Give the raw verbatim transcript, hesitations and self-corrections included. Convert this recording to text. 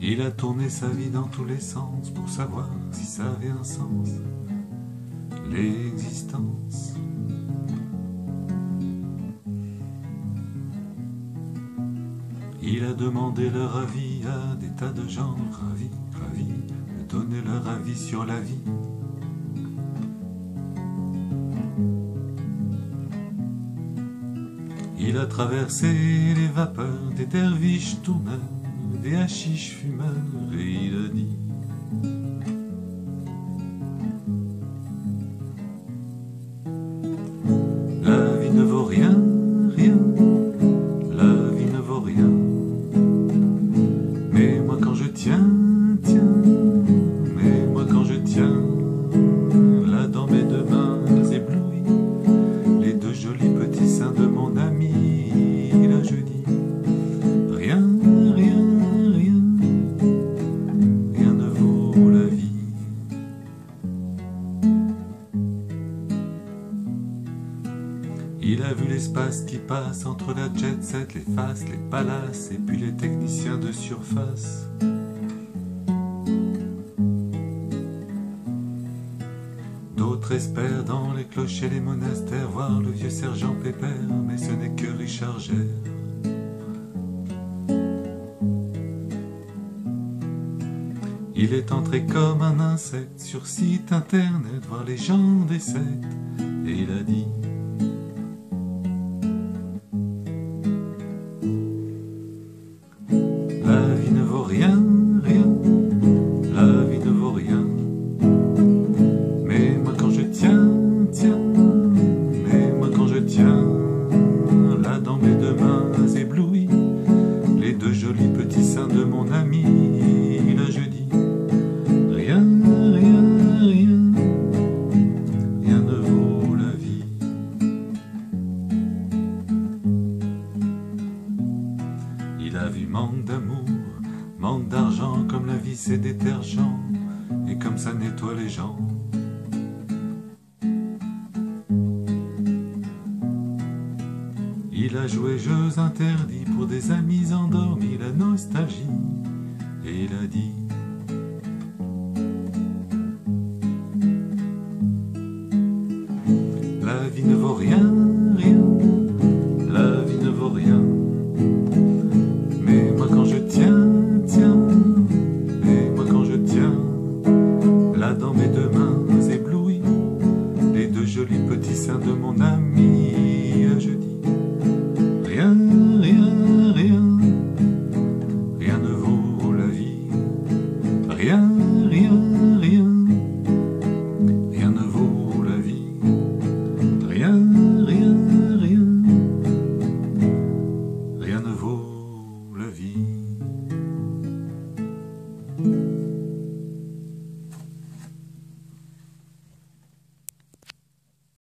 Il a tourné sa vie dans tous les sens pour savoir si ça avait un sens, l'existence. Il a demandé leur avis à des tas de gens ravis, ravis de donner leur avis sur la vie. Il a traversé les vapeurs des derviches tourneurs, des hachiches fumeurs, et il a dit: la vie ne vaut rien, rien, la vie ne vaut rien. Mais moi quand je tiens, tiens, mais moi quand je tiens, là dans mes deux mains éblouies, les deux jolis petits seins de mon ami, là je dis: rien, rien, rien, rien ne vaut la vie. Il a vu l'espace qui passe entre la jet set, les faces, les palaces et puis les techniciens de surface. D'autres espèrent dans les clochers, les monastères, voir le vieux sergent Pépère, mais ce n'est que Richard Gere. Il est entré comme un insecte sur site internet, voir les gens des sectes, et il a dit: la vie ne vaut rien, rien, la vie ne vaut rien. Mais moi quand je tiens, tiens, mais moi quand je tiens, là dans mes deux mains éblouies, les deux jolis petits seins de mon ami, là je dis: rien, rien, rien, rien ne vaut la vie. Il a vu manque d'amour, manque d'argent, comme la vie c'est détergent, et comme ça nettoie les gens. Il a joué jeux interdits pour des amis endormis, la nostalgie, et il a dit: la vie ne vaut rien, rien, la vie ne vaut rien. Mais moi quand je tiens, tiens, mais moi quand je tiens, là dans mes deux mains éblouies, les deux jolis petits seins de mon ami, je dis: rien, rien, rien, rien ne vaut la vie. Rien, rien, rien, rien ne vaut la vie. Rien, rien, rien, rien ne vaut la vie.